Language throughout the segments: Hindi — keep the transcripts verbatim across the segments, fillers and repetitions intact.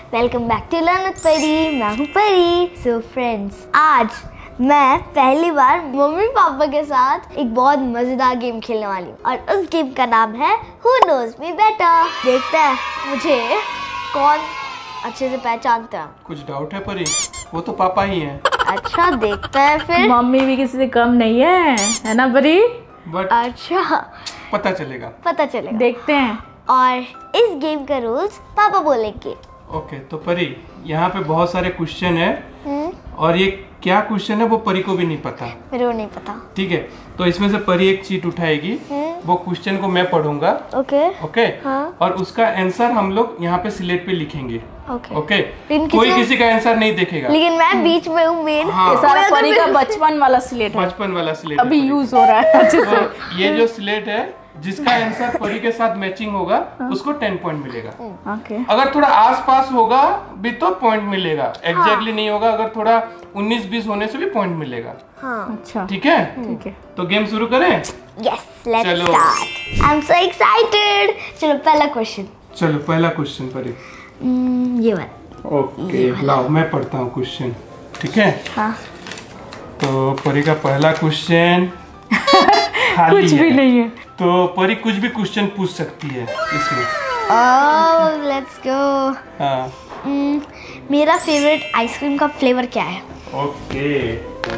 Welcome back to learn with Pari. मैं हूँ परी। सो फ्रेंड्स, आज मैं पहली बार मम्मी पापा के साथ एक बहुत मजेदार गेम खेलने वाली हूँ और उस गेम का नाम है Who Knows Me Better। देखते हैं मुझे कौन अच्छे से पहचानता है। कुछ डाउट है परी? वो तो पापा ही हैं। अच्छा, देखते हैं फिर। मम्मी भी किसी से कम नहीं है, है ना परी? बट अच्छा, पता चलेगा पता चलेगा। देखते हैं। और इस गेम का रूल्स पापा बोलेंगे। ओके, तो परी यहाँ पे बहुत सारे क्वेश्चन है हम्म, और ये क्या क्वेश्चन है वो परी को भी नहीं पता। मेरे को नहीं पता। ठीक है, तो इसमें से परी एक चीट उठाएगी, वो क्वेश्चन को मैं पढ़ूंगा। ओके ओके, हाँ। और उसका आंसर हम लोग यहाँ पे स्लेट पे लिखेंगे। ओके ओके, लेकिन कोई किसी- किसी का आंसर नहीं देखेगा। लेकिन मैं बीच में हूँ मेन। हाँ। ये सारा परी का बचपन वाला स्लेट है, बचपन वाला स्लेट अभी यूज हो रहा है अच्छे से। तो ये जो स्लेट है जिसका आंसर परी के साथ मैचिंग होगा उसको टेन पॉइंट मिलेगा। ओके, अगर थोड़ा आसपास होगा भी तो पॉइंट मिलेगा, एग्जैक्टली नहीं होगा। अगर थोड़ा उन्नीस बीस होने से भी पॉइंट मिलेगा। हाँ। अच्छा ठीक है, ठीक है। तो गेम शुरू करें। यस, लेट्स चलो। Start. I am so excited. चलो पहला क्वेश्चन। चलो पहला क्वेश्चन परी। ये वाला। ओके, लाओ मैं पढ़ता हूँ क्वेश्चन। ठीक है, हाँ। तो परी का पहला क्वेश्चन कुछ भी नहीं है। तो परी कुछ भी क्वेश्चन पूछ सकती है इसमें। Oh, let's go. हाँ, मेरा फेवरेट आइसक्रीम का फ्लेवर क्या है? ओके,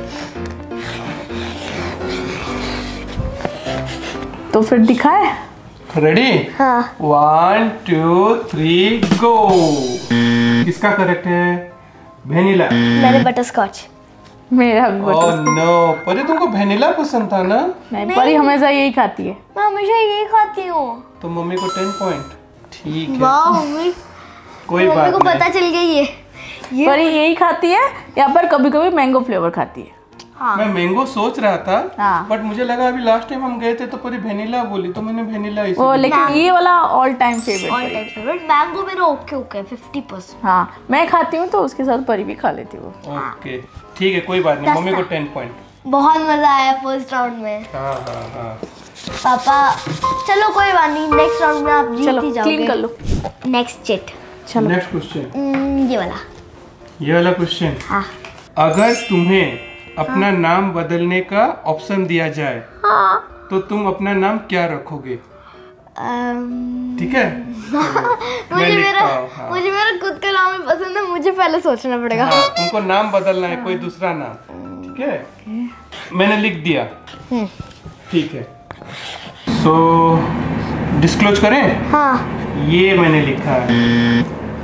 तो फिर दिखाए। रेडी? हाँ। One two three go. किसका करेक्ट है? वेनिला। मैंने बटर स्कॉच। मेरा भी ओह बटर। नो, परी तुमको वेनिला पसंद था ना? नहीं, परी हमेशा यही खाती है। मैं हमेशा यही खाती हूँ। तो मम्मी को टेन पॉइंट। ठीक है, वाह मम्मी, कोई मम्मी बात को नहीं। पता चल गई ये ये परी यही खाती है या पर कभी कभी मैंगो फ्लेवर खाती है। हाँ। मैं मैंगो सोच रहा था, हाँ। बट मुझे लगा अभी लास्ट टाइम हम गए थे तो परी वेनिला बोली, तो मैंने वेनिला इसे वो लेकिन ये वाला all time all favourite. Time favourite. Mango मेरा ओके ओके फिफ्टी परसेंट। हाँ, मैं खाती हूँ तो उसके साथ परी भी खा लेती है वो। ओके ठीक है, कोई बात नहीं। मम्मी को टेन पॉइंट। बहुत मजा आया फर्स्ट राउंड में। हाँ हाँ हाँ, पापा चलो कोई बात नहीं, नेक्स्ट राउंड में आप जीत चलो ही जाओगे। क्लीन कर लो। Next chit. चलो नेक्स्ट क्वेश्चन। ये वाला। ये वाला क्वेश्चन। हाँ। अगर तुम्हें अपना नाम बदलने का ऑप्शन दिया जाए हाँ। तो तुम अपना नाम क्या रखोगे? अम्म, ठीक है, मुझे मैं मेरा लिखता हूँ। हाँ। मुझे मेरा खुद का नाम ही पसंद है, मुझे पहले सोचना पड़ेगा। हाँ, तुमको नाम बदलना है, कोई दूसरा नाम। ठीक है, मैंने लिख दिया। ठीक है, सो डिस्क्लोज करें? हाँ। ये मैंने लिखा है।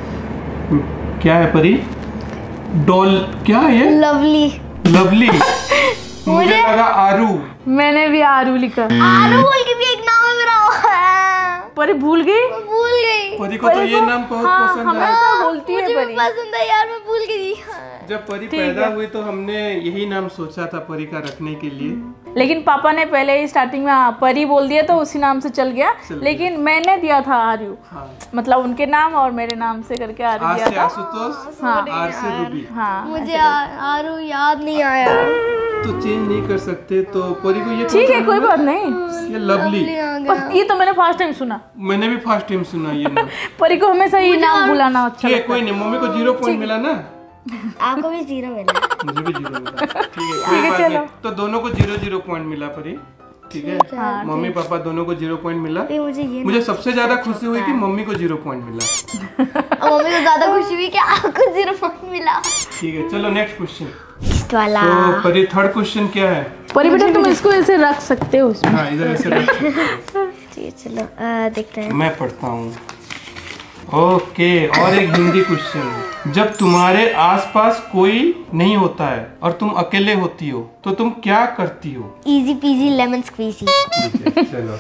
क्या है परी? डॉल। क्या है ये? लवली। लवली। मुझे लगा आरू। मैंने भी आरू लिखा। आरू बोल के भी एक नाम है मेरा। परी भूल गई। मैं भूल गई। परी को तो ये नाम बहुत हाँ, पसंद है। हमेशा बोलती है मुझे भी परी। पसंद है यार, मैं भूल गई। जब परी ठीक पैदा है। हुई तो हमने यही नाम सोचा था परी का रखने के लिए। लेकिन पापा ने पहले ही स्टार्टिंग में हाँ, परी बोल दिया तो उसी नाम से चल गया। चल गया। लेकिन मैंने दिया था आरू, हाँ, मतलब उनके नाम और मेरे नाम से करके आरू आज दिया से था। आशुतोष, हाँ। आर से रूबी। हाँ, मुझे आ- आरू याद नहीं आया। तो चेंज नहीं कर सकते, तो परी को ये ठीक है, कौन सा कोई नाम बात नहीं। है? ये लवली। आ गया। पर ये तो मैंने फर्स्ट टाइम सुना। मैंने भी फर्स्ट टाइम सुना ये नाम। परी को हमेशा ये नाम बुलाना अच्छा ठीक है, लगता कोई नहीं। मम्मी को जीरो पॉइंट मिला ना? आपको भी जीरो मिला। मुझे भी जीरो मिला। ठीक है, कोई बात नहीं। तो दोनों को जीरो जीरो पॉइंट मिला परी। ठीक है, हाँ, मम्मी पापा दोनों को जीरो पॉइंट मिला। ये मुझे ये मुझे सबसे ज्यादा खुशी हुई कि मम्मी को जीरो पॉइंट मिला। और मम्मी को ज्यादा खुशी हुई कि आपको जीरो पॉइंट मिला। ठीक है, चलो नेक्स्ट क्वेश्चन। नेक्स्ट वाला। तो परी थर्ड क्वेश्चन क्या है? परी बेटा तुम इसको ऐसे रख सकते हो इसमें। हाँ, इधर ऐसे रख सकते हो। ठीक है, चलो अ, देखते हैं। मैं पढ़ता हूँ। ओके, और एक हिंदी क्वेश्चन। जब तुम्हारे आसपास कोई नहीं होता है और तुम अकेले होती हो तो तुम क्या करती हो? Easy peasy lemon squeezy. ठीक है, चलो।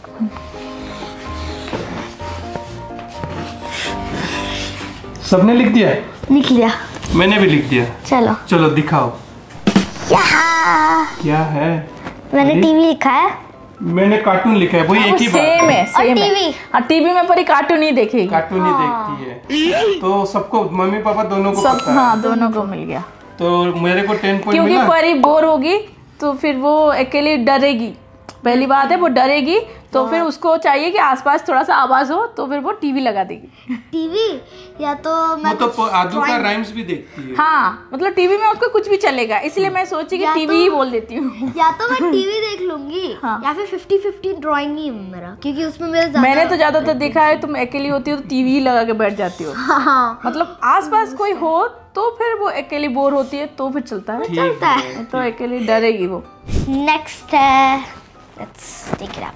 सबने लिख दिया? लिख लिया। मैंने भी लिख दिया। चलो। चलो दिखाओ यहाँ क्या है। मैंने अरे? टीवी लिखा है। मैंने कार्टून लिखा है, वही एक ही बात सेम है, और सेम है। टीवी। हाँ, टीवी में परी कार्टून ही देखेगी। कार्टून ही देखती है, तो सबको मम्मी पापा दोनों को सब पता है। हाँ, दोनों को मिल गया। तो मेरे को टेन पॉइंट क्योंकि मिला। परी बोर होगी तो फिर वो अकेली डरेगी पहली बात है वो डरेगी, तो फिर उसको चाहिए कि आसपास थोड़ा सा आवाज हो, तो फिर वो टीवी लगा देगी। टीवी या तो मैं वो तो आदू का राइम्स भी देखती है। हाँ, मतलब टीवी में उसको कुछ भी चलेगा, इसलिए मैं सोची कि टीवी तो, ही बोल देती हूँ। या तो मैं टीवी देख लूंगी हाँ। या फिर फिफ्टी फिफ्टी ड्राइंग ही है मेरा, क्योंकि उसमें मेरा मैंने तो ज्यादातर देखा है तुम अकेली होती हो तो टीवी ही लगा के बैठ जाती हो। हाँ, मतलब आसपास कोई हो तो फिर वो अकेली बोर होती है तो फिर चलता है, चलता है। तो अकेली डरेगी वो। नेक्स्ट है, let's take it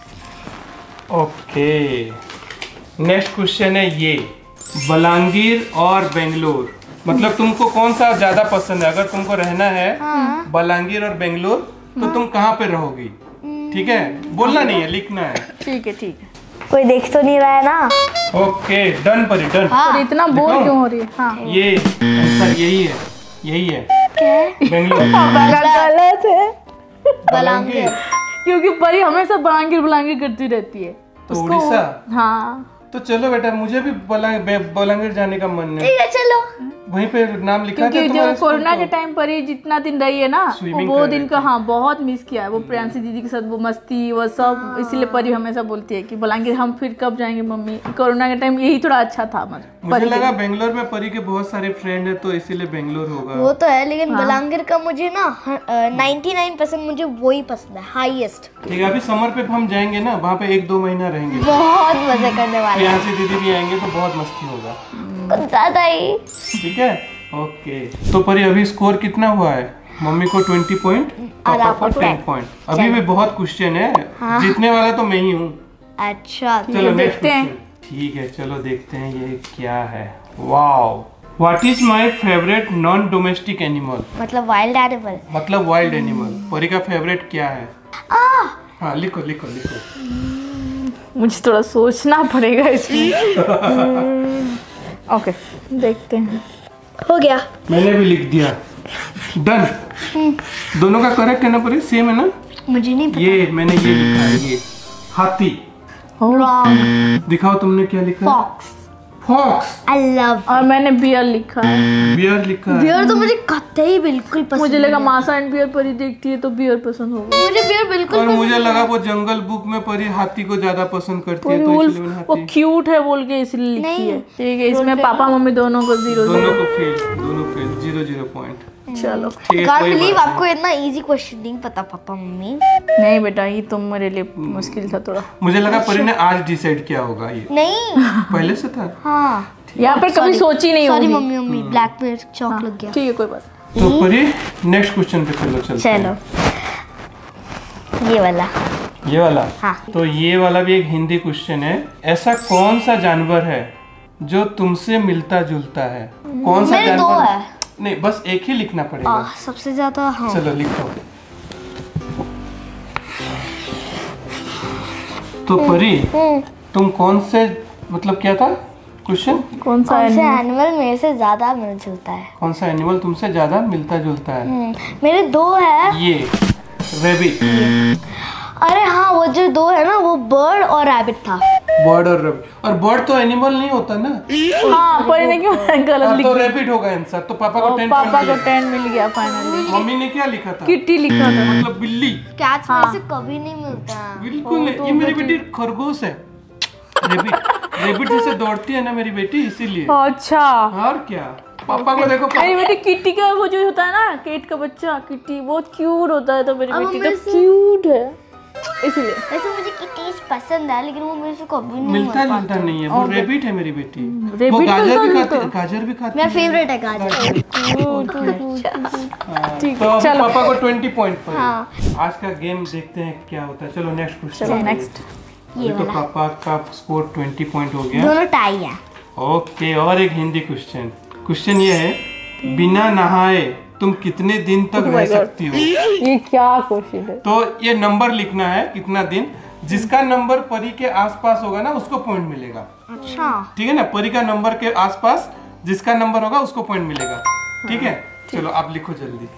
up. Okay, next question है ये, बलांगीर और बेंगलोर, मतलब तुमको कौन सा ज्यादा पसंद है? अगर तुमको रहना है हाँ। बलांगीर और बेंगलोर तो तुम कहाँ पे रहोगी? ठीक है, बोलना नहीं है, लिखना है। ठीक है ठीक है। कोई देख तो नहीं रहा है ना? Okay, done Pari, done. हाँ। और इतना बोर दिखाऊं? क्यों हो रही है? हाँ, ये आंसर यही है, यही है क्या? बेंगलोर। गलत है, बलांगीर। क्योंकि परी हमेशा बलांगीर बलांगीर करती रहती है। तो उसको- उड़ीसा? हाँ, तो चलो बेटा, मुझे भी बला- बे- बलांगीर जाने का मन है। ठीक है चलो। वहीं पे नाम लिखा था क्योंकि जो तुम्हारे स्कूल कोरोना को? के टाइम पर ही जितना दिन रही है ना, Swimming वो कर दिन रही का थी। हाँ बहुत मिस किया है। वो प्रियांशी दीदी के साथ वो मस्ती वो सब, इसीलिए परी हमेशा बोलती है कि बलांगीर हम फिर कब जाएंगे मम्मी। कोरोना के टाइम यही थोड़ा अच्छा था। मतलब मुझे परी लगा बेंगलोर में परी के बहुत सारे फ्रेंड है तो इसीलिए बेंगलोर होगा। वो तो है, लेकिन बलांगीर का मुझे ना नाइन्टी नाइन परसेंट मुझे वो ही पसंद है, हाईएस्ट। ठीक है, अभी समर पे हम जाएंगे ना, वहाँ पे एक दो महीना रहेंगे, बहुत मजे करने वाले हैं, प्रियांशी दीदी भी आएंगे तो बहुत मस्ती होगा। कुछ ज्यादा ही। ठीक है, ओके। तो परी अभी स्कोर कितना हुआ है? मम्मी को ट्वेंटी पॉइंट, और पापा आपको को टेन ten। पॉइंट। अभी भी बहुत क्वेश्चन है, जीतने वाला तो मैं ही हूँ। अच्छा, चलो नेक्स्ट देखते हैं। क्वेश्चन। ठीक है, चलो देखते हैं ये क्या है। Wow, what is my favourite non domestic animal? मतलब वाइल्ड एनिमल। मतलब वाइल्ड एनिमल। परी का फेवरेट क्या है? आ, हाँ, लिखो लिखो लिखो। मुझे थोड़ा सोचना पड़ेगा इसमें। ओके, देखते हैं। हो गया। मैंने भी लिख दिया, डन। दोनों का करेक्ट है ना परी? सेम है ना? मुझे नहीं पता। ये मैंने ये लिखा है, ये हाथी। रॉन्ग। दिखाओ तुमने क्या लिखा है? फॉक्स। फॉक्स। I love. और मैंने बियर लिखा है। बियर लिखा है। बियर तो मुझे कतई बिल्कुल पसंद मुझे लगा नहीं है। मासा एंड बियर परी देखती है तो बियर पसंद होगा। मुझे बियर बिल्कुल और पसंद मुझे नहीं लगा है। वो जंगल बुक में परी हाथी को ज्यादा पसंद करती है परी तो वुल्फ, इसलिए मैंने वो हाथी। क्यूट है बोल के इसलिए लिखी नहीं। है। ठीक है, इसमें पापा मम्मी दोनों को जीरो दोनों जीरो। को फेल, दोनों फेल, जीरो जीरो पॉइंट। चलो, ठीक है, Can't कोई believe बात आपको इतना इजी क्वेश्चन नहीं पता पापा मम्मी। नहीं बेटा, ये तुम मेरे लिए मुश्किल था थोड़ा। नहीं। मुझे लगा परी ने आज डिसाइड किया होगा ये, नहीं। पहले से था। हाँ, यहाँ पे कभी सोची नहीं सॉरी होगी। मम्मी मम्मी, ब्लैक बेल्ट चौक हाँ, लग गया। ठीक है, कोई बात तो परी नेक्स्ट क्वेश्चन पे चलो चलते चलो, ये वाला। हैं। ये वाला? हाँ। तो ये वाला भी एक हिंदी क्वेश्चन है। ऐसा कौन सा जानवर है जो तुमसे मिलता जुलता है? कौन सा मेरे दो जानवर? है। नहीं, बस एक ही लिखना पड़ेगा। आ, सबसे ज्यादा हाँ। चलो लिखो। तो परी, हम्म, तुम कौन से, मतलब क्या था क्वेश्चन? कौन सा कौन से है? एनिमल मेरे से ज्यादा मिल जुलता है? कौन सा एनिमल तुमसे ज्यादा मिलता जुलता है? हम्म, मेरे दो है। ये रैबिट। अरे हाँ, वो जो दो है ना, वो बर्ड और रैबिट था। बर्ड और रैबिट। और बर्ड तो एनिमल नहीं होता ना। हाँ, परी ने क्यों गलत हाँ, लिख तो दिया? रैबिट होगा आंसर। तो पापा को टेन पापा को टेन मिल गया फाइनली। मम्मी ने क्या लिखा था? किट्टी लिखा था। मतलब बिल्ली। कैट्स में से कभी नहीं मिलता है। बिल्कुल नहीं, ये मेरी बेटी खरगोश है। रैबिट, रैबिट जैसे दौड़ती है ना मेरी बेटी, इसीलिए। अच्छा, और क्या? पापा को देखो, मेरी बेटी किट्टी का वो जो होता है ना, केट का बच्चा किट्टी, बहुत क्यूट होता है। तो मेरी अब बेटी मेरे तो से- क्यूट है इसलिए। वैसे मुझे किटीज पसंद है, लेकिन वो मेरे से कभी नहीं मिलता मिल जुलता नहीं है। वो रैबिट है मेरी बेटी। रैबिट वो गाजर भी मिलता खाती है, गाजर भी खाती मेरा है। फेवरेट है गाजर। हाँ, ठीक तो है, अभी चलो। पापा को ट्वेंटी पॉइंट पर। हाँ। आज का गेम देखते हैं क्या होता है। चलो नेक्स्ट क्वेश्चन। चलो नेक्स्ट। ये तो वाला। पापा का स्कोर ट्वेंटी पॉइंट हो गया। दोनों टाई है। ओके, और एक हिंदी क्वेश्चन। क्वेश्चन ये है, बिना नहाए तुम कितने दिन तक Oh रह my God. सकती हो? ये क्या क्वेश्चन है? तो ये नंबर लिखना है, कितना दिन। जिसका नंबर परी के आसपास होगा ना, उसको पॉइंट मिलेगा। अच्छा, ठीक है ना? परी का नंबर के आसपास जिसका नंबर होगा उसको पॉइंट मिलेगा। ठीक है, चलो आप लिखो जल्दी।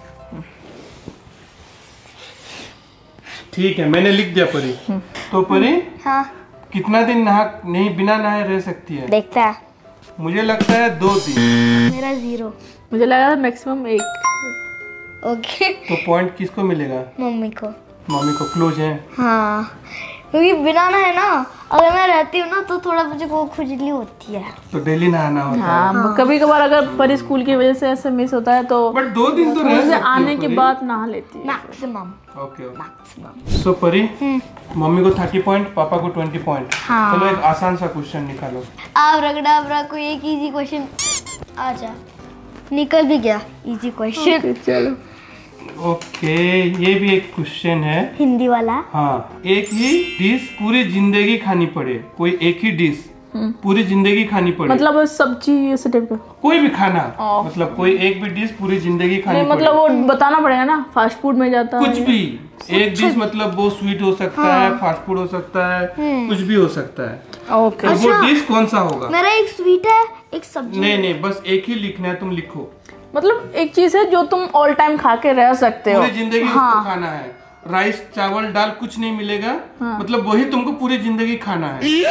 ठीक है, मैंने लिख दिया परी। तो परी हाँ, कितना दिन नहा नहीं बिना नहाए रह सकती है? देखता है। मुझे लगता है दो दिन। मेरा जीरो। मुझे लगा था मैक्सिमम एक। ओके। तो पॉइंट किसको मिलेगा? मम्मी को। मम्मी को क्लोज है। हाँ, क्योंकि बिना नहाए ना अगर मैं रहती हूँ ना तो थोड़ा मुझे को खुजली होती है। तो डेली नहाना होता हाँ, है। कभी कभार अगर परी स्कूल की वजह से ऐसे मिस होता है तो बट दो दिन तो रह स्कूल से सकते हो आने के परी। बाद नहा लेती है। Maximum okay okay. Maximum. So Pari, mummy को थर्टी पॉइंट, पापा को ट्वेंटी पॉइंट। हाँ। चलो एक आसान सा क्वेश्चन निकालो। आप रगड़ा अबरा को एक इजी क्वेश्चन आ जा, निकल भी गया इजी क्वेश्चन। चलो ओके, ये भी एक क्वेश्चन है हिंदी वाला। हाँ, एक ही डिश पूरी जिंदगी खानी पड़े, कोई एक ही डिश पूरी जिंदगी खानी पड़े, मतलब सब्जी ऐसे टाइप का, कोई भी खाना, मतलब कोई एक भी डिश पूरी जिंदगी खानी नहीं पड़े। मतलब वो बताना पड़ेगा ना, फास्ट फूड में जाता है कुछ भी एक डिश, मतलब वो स्वीट हो सकता है, फास्ट फूड हो सकता है, कुछ भी हो सकता है। ओके। तो वो डिश कौन सा होगा? मेरा एक स्वीट है, एक सब्जी। नहीं नहीं, बस एक ही लिखना है, तुम लिखो। मतलब एक चीज है जो तुम ऑल टाइम खा के रह सकते हो, पूरी जिंदगी उसको खाना है, राइस चावल दाल कुछ नहीं मिलेगा, मतलब वही तुमको पूरी जिंदगी खाना है।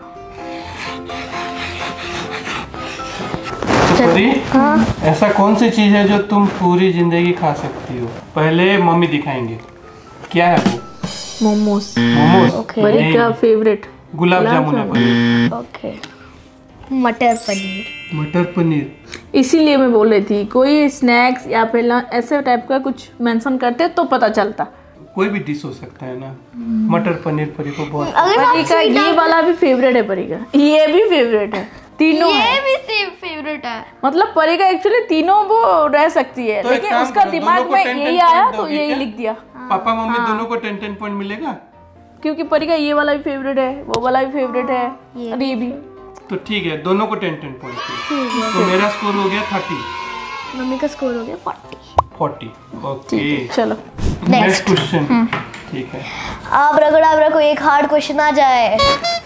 तो परी, ऐसा कौन सी चीज है जो तुम पूरी जिंदगी खा सकती हो? पहले मम्मी दिखाएंगे क्या है वो। मोमोज। मोमोज? परी नहीं, का फेवरेट गुलाब जामुन है परी। ओके। मटर पनीर। मटर पनीर। इसीलिए मैं बोल रही थी कोई स्नैक्स या फिर ला- ऐसे टाइप का कुछ मेंशन करते तो पता चलता। कोई भी डिश हो सकता है ना। मटर पनीर परी को बहुत। अगर आप परी का ये वाला भी फेवरेट है, परी का ये भी फेवरेट है, तीनों ये है। भी सेम फेवरेट है। मतलब परी का एक्चुअली तीनों वो रह सकती है, तो एक लेकिन काम उसका करो, दिमाग दोनों को में टेन यही टेन आया पॉइंट तो दोगे यही क्या? लिख दिया, पापा मम्मी दोनों को टेन टेन पॉइंट मिलेगा। क्योंकि परी का ये वाला भी फेवरेट है, वो वाला भी फेवरेट है, और ये भी। तो ठीक है, दोनों को टेन टेन पॉइंट। तो मेरा स्कोर हो गया थर्टी, मम्मी का स्कोर हो गया फोर्टी। फोर्टी। ओके, चलो नेक्स्ट क्वेश्चन। ठीक है, आप रगड़ा अबरा को एक हार्ड क्वेश्चन आ जाए।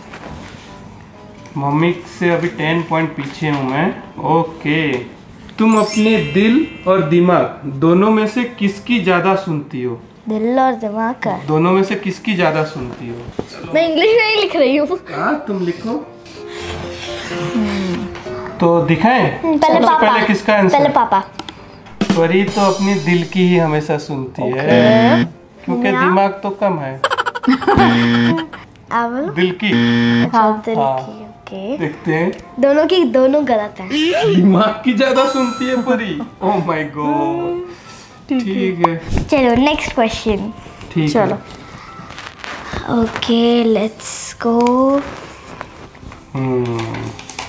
मम्मी से अभी टेन पॉइंट पीछे हूँ मैं। ओके, तुम अपने दिल और दिमाग दोनों में से किसकी ज्यादा सुनती हो? दिल और दिमाग का। दोनों में से किसकी ज्यादा सुनती हो? मैं इंग्लिश में ही लिख रही हूँ। हाँ, तुम लिखो। तो दिखाएं पहले सबसे पापा। पहले किसका आंसर? पहले पापा। परी तो अपनी दिल की ही हमेशा सुनती है, क्योंकि दिमाग तो कम है। अब दिल की हाँ, दिल हाँ। की। ओके। देखते हैं, दोनों की दोनों गलत है। दिमाग की ज्यादा सुनती है परी। Oh my god. ठीक है, चलो नेक्स्ट क्वेश्चन। ठीक है। चलो okay let's go. Hmm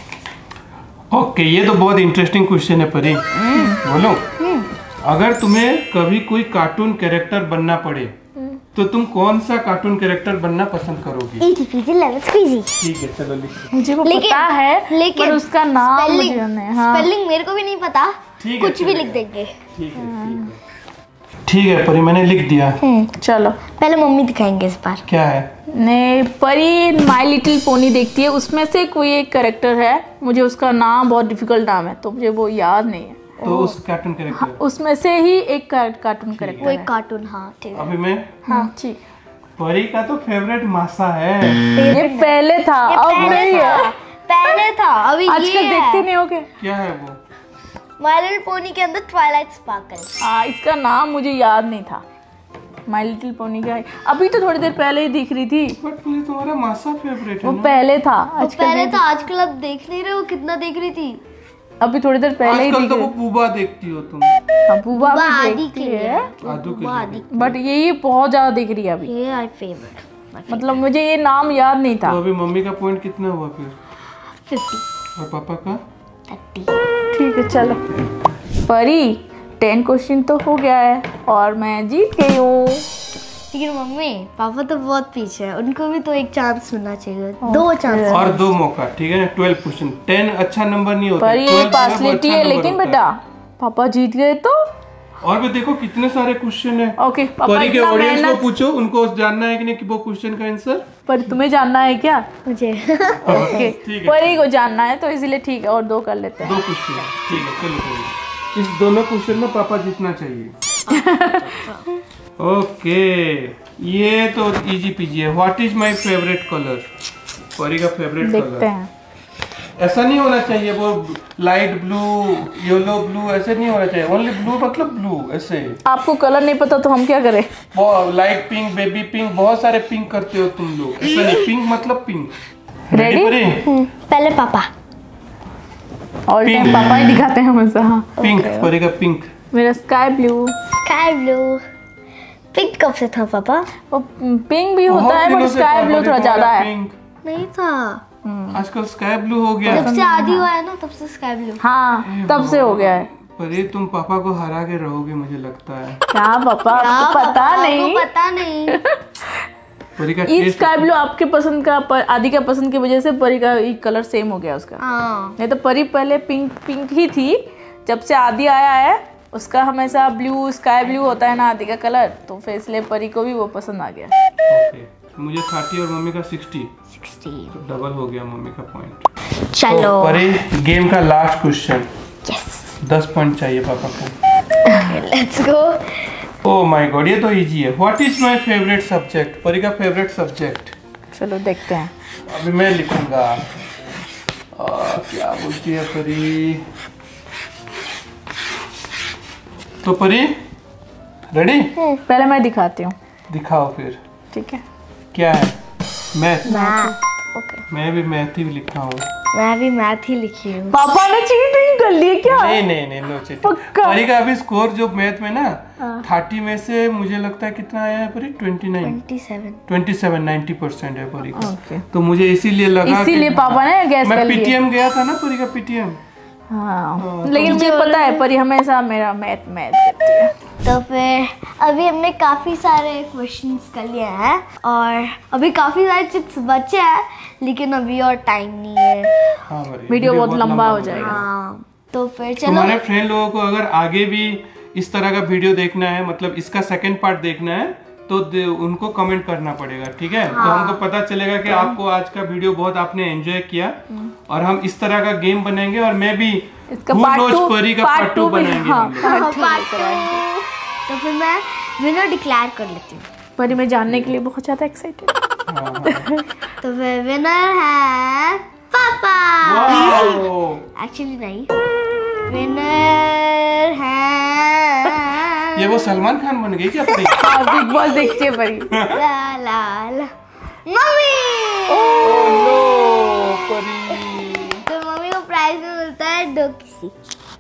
okay, ये तो बहुत इंटरेस्टिंग क्वेश्चन है परी। बोलो, अगर तुम्हें कभी कोई कार्टून कैरेक्टर बनना पड़े तो तुम कौन सा कार्टून कैरेक्टर बनना पसंद करोगी? Easy peasy lemon squeezy. ठीक है, चलो लिखो। मुझे वो लेकिन- पता है, लेकिन पर उसका नाम स्पेलिंग मुझे नहीं। हाँ स्पेलिंग मेरे को भी नहीं पता। ठीक है, कुछ भी चलेगा। लिख देंगे। ठीक है, ठीक है, ठीक है परी, मैंने लिख दिया। चलो पहले मम्मी दिखाएंगे इस बार। क्या है? नहीं, परी माई लिटिल पोनी देखती है, उसमें से कोई एक कैरेक्टर है, मुझे उसका नाम बहुत डिफिकल्ट नाम है तो मुझे वो याद नहीं है। तो उस कार्टून कैरेक्टर उसमें से ही एक का- कार्टून वो कैरेक्टर एक है। कार्टून। हाँ ठीक है। अभी मैं, हाँ ठीक। परी का तो फेवरेट मासा है। ये पहले था, ये अब पहले नहीं था, है। पहले था, अभी ये आजकल देखते नहीं हो क्या? क्या है वो? माय लिटिल पोनी के अंदर ट्वाइलाइट स्पार्कल। हाँ, इसका नाम मुझे याद नहीं था। माई लिटिल पोनी का अभी तो थोड़ी देर पहले ही दिख रही थी, बट परी तुम्हारा मासा फेवरेट वो है ना? पहले था। वो आजकल पहले नहीं- था, आजकल अब देख नहीं रहे हो कितना देख रही थी। अभी थोड़ी देर पहले ही आजकल दिख तो रही। वो पूबा देखती हो तुम। हाँ, बुआ वो भी आदि देखती के लिए है, आदू के वो लिए आदि। बट ये ये बहुत ज्यादा दिख रही है अभी। ये आई फेवरेट मतलब मुझे ये नाम याद नहीं था। तो अभी मम्मी का पॉइंट कितना हुआ फिर, फिफ्टी और पापा का? थर्टी। ठीक है चलो, परी टेन क्वेश्चन तो हो गया है और मैं जीत गई हूँ। लेकिन मम्मी पापा तो बहुत पीछे है, उनको भी तो एक चांस मिलना चाहिए। दो चांस। और दो मौका, ठीक है ना? ट्वेल्व क्वेश्चन, टेन अच्छा नंबर नहीं होता। पर ये twelve जो है वो पार्सलिटी अच्छा है, number लेकिन होता है। बेटा पापा जीत गए तो और भी देखो कितने सारे क्वेश्चन है। ओके। पापा परी के इतना ऑडियंस को मेहनत, पूछो, उनको जानना है कि नहीं कि वो क्वेश्चन का आंसर। पर तुम्हें जानना है क्या? मुझे ओके, ठीक है। परी को जानना है तो इसलिए ठीक है, और दो कर लेते हैं। दो क्वेश्चन, ठीक है चलो परी। इस दोनों क्वेश्चन में पापा जीतना चाहिए। ओके, ये तो इजी पीजी है। What is my favourite colour? Pari का फेवरेट देखते कलर हैं। ऐसा नहीं होना चाहिए, वो लाइट ब्लू, येलो ब्लू ऐसे नहीं होना चाहिए। ओनली ब्लू मतलब ब्लू, ऐसे। आपको कलर नहीं पता तो हम क्या करें? लाइट पिंक, बेबी पिंक, बहुत सारे पिंक करते हो तुम लोग। ऐसा नहीं, पिंक मतलब पिंक। Ready? परी? हम्म, पहले पापा। All Pink. टाइम पापा ही दिखाते हैं हमेशा। हाँ पिंक, परी का पिंक। मेरा sky blue. Sky blue. Pink कब से था पापा? वो पिंक भी बहुत होता है दिनों बट से स्काई था ब्लू परी थोड़ा तुम्हारा ज्यादा है। पिंक। नहीं था, आजकल स्काई ब्लू हो गया। जब से आदि हुआ है ना तब से स्काई ब्लू। हाँ तब से हो गया है। परी तुम पापा को हरा के रहोगे मुझे लगता है। क्या पापा आपको पता नहीं? पता नहीं। परी का ये टेस्ट स्काई ब्लू आपके पसंद का पर, आदि का पसंद की वजह से परी का ये कलर सेम हो गया उसका। हाँ नहीं तो परी पहले पिंक पिंक ही थी, जब से आदि आया है उसका हमेशा ब्लू स्काई ब्लू होता है ना आदि का कलर, तो फिर इसलिए परी को भी वो पसंद आ गया। ओके, मुझे थर्टी और मम्मी का सिक्सटी, सिक्सटी। तो डबल हो गया मम्मी का पॉइंट। चलो तो परी गेम का लास्ट क्वेश्चन, यस दस पॉइंट चाहिए पापा को। Let's go. Oh my god, ये तो इजी है। What is my favourite subject? Pari का फेवरेट सब्जेक्ट चलो देखते हैं। अभी मैं लिखूंगा। आ, क्या बोलती है परी? तो परी रेडी? पहले मैं दिखाती हूँ। दिखाओ फिर। ठीक है। क्या है? मैथ। मैथ। ओके, मैं भी मैथ ही लिखा हूँ। मैं भी मैथ ही लिखी हूँ। पापा ने चीटिंग कर ली क्या? नहीं नहीं नहीं, नो चीटिंग। पक्का? परी का अभी स्कोर जो मैथ में ना थर्टी में से मुझे लगता है कितना आया है Pari? Twenty nine, twenty seven. Twenty seven, ninety percent है परी का। ओके। तो मुझे इसीलिए लगा इसीलिए कि- पापा ने गैस मैं कर लिया। पीटीएम गया था ना परी का पीटीएम। हाँ लेकिन मुझे पता है परी हमेशा मेरा मैथ मैथ करती है। तो फिर अभी हमने काफी सारे क्वेश्चंस कर लिए हैं और अभी काफी सारे चिप्स बचे हैं, लेकिन अभी और टाइम नहीं है। हाँ परी, वीडियो बहुत लंबा हो जाएगा। जाएगा। हाँ तो फिर चलो। तुम्हारे फ्रेंड लोगों को अगर आगे भी इस तरह का वीडियो देखना है, मतलब इसका सेकंड पार्ट देखना है, तो दे- उनको कमेंट करना पड़ेगा, ठीक है? तो हमको पता चलेगा कि आपको आज का वीडियो बहुत आपने एंजॉय किया, और हम इस तरह का गेम बनाएंगे, और मैं भी इसका Who part knows two- परी का part पार्ट टू two भी- बनाएंगे हाँ, हम लोग। part हाँ, two part लेकर आएंगे। two। तो फिर मैं विनर डिक्लेयर कर लेती हूँ। परी मैं जानने के लिए बहुत ज्यादा एक्साइटेड। हाँ, हाँ। तो फिर विनर है पापा। वाओ! एक्चुअली नहीं, विनर है ये वो सलमान खान बन गई क्या परी? हाँ बिग बॉस देखती है परी। ला ला ला मम्मी। ओह नो परी। तो मम्मी को प्राइज में मिलता है डोक्सी।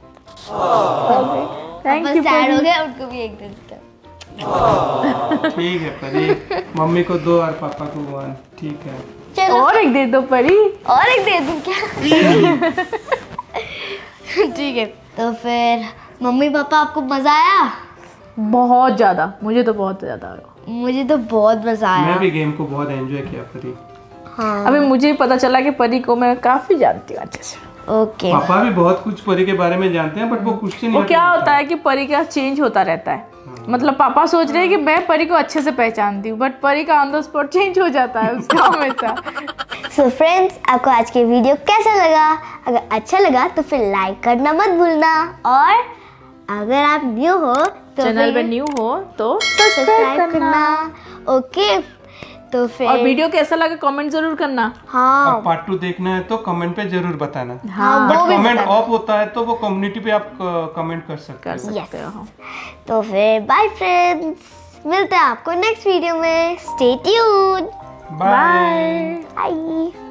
थैंक बस यू सैड हो परी। गया, उनको भी एक दे देता हूँ। ठीक है परी, मम्मी को दो और पापा को वन, ठीक है। चलो और एक दे दो परी। और एक दे दूँ क्या? ठीक है, तो फिर मम्मी पापा आपको मजा आया? बहुत ज्यादा, मुझे तो बहुत ज्यादा आया। मुझे तो बहुत मजा मैं आया। भी गेम को बहुत एंजॉय किया परी। हाँ अभी मुझे पता चला कि परी को मैं काफी जानती हूँ अच्छे से। ओके। पापा भी बहुत कुछ परी के बारे में जानते हैं, बट वो क्वेश्चन वो क्या होता है कि परी का चेंज होता रहता है। मतलब पापा सोच रहे हैं कि मैं परी को अच्छे से पहचानती हूँ, बट परी का ऑन द स्पॉट चेंज हो जाता है उसका हमेशा। सो फ्रेंड्स, आपको आज के वीडियो कैसा लगा? अगर अच्छा लगा तो फिर लाइक करना मत भूलना, और अगर आप न्यू हो तो चैनल पे फिर न्यू हो तो सब्सक्राइब करना। ओके, तो फिर और वीडियो कैसा लगा कमेंट जरूर करना। हाँ पार्ट टू देखना है तो कमेंट पे जरूर बताना। हाँ वो भी कमेंट बताना। ऑफ होता है तो वो कम्युनिटी पे आप कमेंट कर सकते कर हो। सकते हो। तो फिर बाय फ्रेंड्स, मिलते हैं आपको नेक्स्ट वीडियो में। Stay tuned. बाय। बाय।